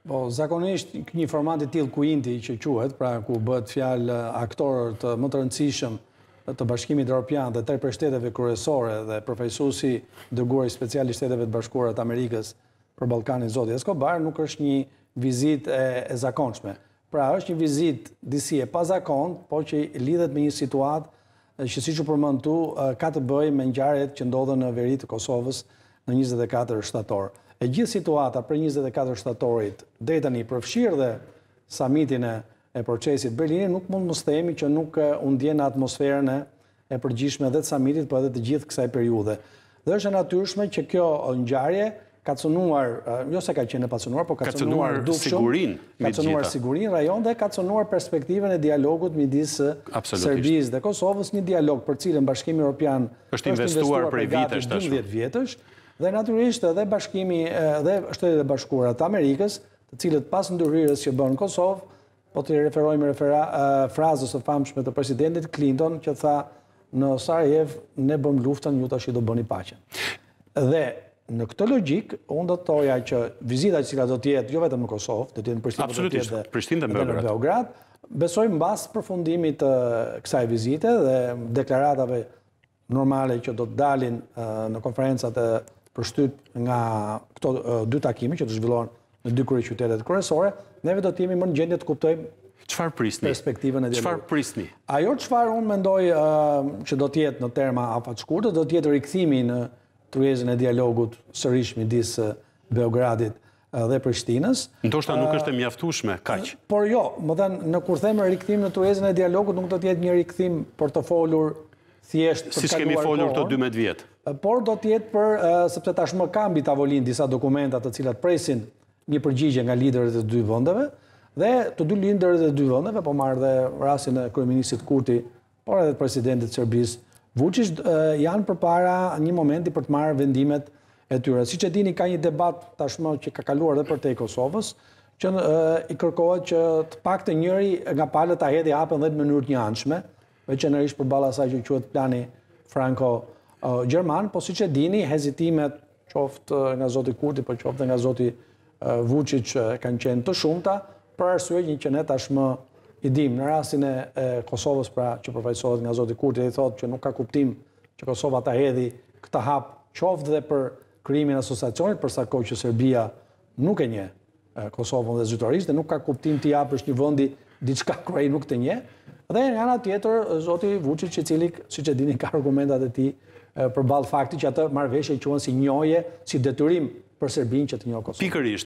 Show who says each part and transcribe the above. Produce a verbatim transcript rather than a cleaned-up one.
Speaker 1: Po, zakonisht një format i tillë kuinti që quhet, pra ku bëhet fjalë aktorët më të rëndësishëm të Bashkimit Evropian dhe tre prej shteteve kryesore dhe përfaqësuesi dërguar i special i Shteteve të Bashkuara të Amerikës për Ballkanin zoti Escobar nuk është një vizitë e, e zakonshme. Pra është një vizitë disi e pazakontë, po që lidhet me një situatë që siç u përmend tu ka të bëjë me ngjarjet që ndodhen në veri të Kosovës në njëzet e katër shtator. E gjithë situata për njëzet e katër shtatorit deri tani përfshirë dhe samitin e, e procesit Berlinit nuk mund mos themi që nuk u ndjen atmosferën e, e përgjithshme dhe të samitit, por edhe të gjithë kësaj periudhe. Dhe është e natyrshme që kjo ngjarje ka cënuar, jo se ka qenë e pacënuar, por ka cënuar
Speaker 2: sigurin,
Speaker 1: ka cënuar sigurin rajon dhe ka cënuar perspektiven e dialogut midis Serbisë dhe Kosovës, një dialog për cilën Bashkimi Evropian
Speaker 2: është investuar prej vitesh tash.
Speaker 1: dymbëdhjetë vjetësh, dhe natyrisht edhe Bashkimi dhe Shtetet e Bashkuara të Amerikës, të cilët pas ndërhyrjes që bën në Kosovë, po të referojmë refera, frazës së famshme të presidentit Clinton që tha në Sarajevo ne bëm luftën, ju tash do bëni paqen. Dhe në këtë logjik, unë do të thoja që vizita që do të jetë jo vetëm në Kosovë, do të jetë në Prishtinë,
Speaker 2: absolutisht,
Speaker 1: do të jetë
Speaker 2: Prishtinë
Speaker 1: dhe në Beograd, besoj mbas përfundimit të kësaj vizite dhe deklaratave normale që do të dalin në konferencat e përshtyp nga këto dy takime që të zhvillohen në dy kryeqytetet kryesore, neve do të jemi më në gjendje të kuptojmë
Speaker 2: çfarë prisni?
Speaker 1: Perspektivën e dialogut.
Speaker 2: Çfarë prisni?
Speaker 1: Ajo çfarë unë mendoj që do të jetë në terma afatshkurtë, do të jetë rikthimi në tryezën e dialogut sërish midis Beogradit dhe Prishtinës.
Speaker 2: Ndoshta nuk është e mjaftueshme kaq.
Speaker 1: Por jo, më thënë, në kur them rikthim në tryezën e dialogut nuk do të jetë një rikthim për të folur thjesht për të kaluar kohën.
Speaker 2: Siç kemi folur këto dymbëdhjetë vjet.
Speaker 1: Por do të jetë për sepse tashmë ka mbi tavolinë disa dokumenta të cilat presin një përgjigje nga liderët e dy vendeve dhe të dy liderët e dy vendeve, po marr dhe rastin e kryeministit Kurti, por edhe presidentit Serbisë Vučić janë përpara një momenti për të marrë vendimet e tyre. Siç e dini, ka një debat tashmë që ka kaluar edhe përtej Kosovës, që i kërkohet që të paktën njëri nga palët ta hedhë hapën dhe në mënyrë të njëanshme, veçanërisht përballë asaj që quhet plani franko-gjerman, po siç e dini, hezitimet qoftë nga zoti Kurti, po qoftë nga zoti Vučić kanë qenë të shumta, për arsye që ne tashmë i dim, në rastin e Kosovës, pra që përfaqësohet nga zoti Kurti, i thotë që nuk ka kuptim që Kosova ta hedhi këtë hap, qoftë dhe për krijimin e asociacionit, për sa kohë që Serbia nuk e njeh Kosovën dhe zyrtarisht, dhe nuk ka kuptim të japësh një vendi diçka kur ai nuk të njeh. Dhe nga ana tjetër, zoti Vučić, i cili, siç e dini, ka argumentat e tij përballë faktit që atë marrëveshje quhen si njohje, si detyrim për Serbinë që të njohë Kosovën.
Speaker 2: Pikërisht.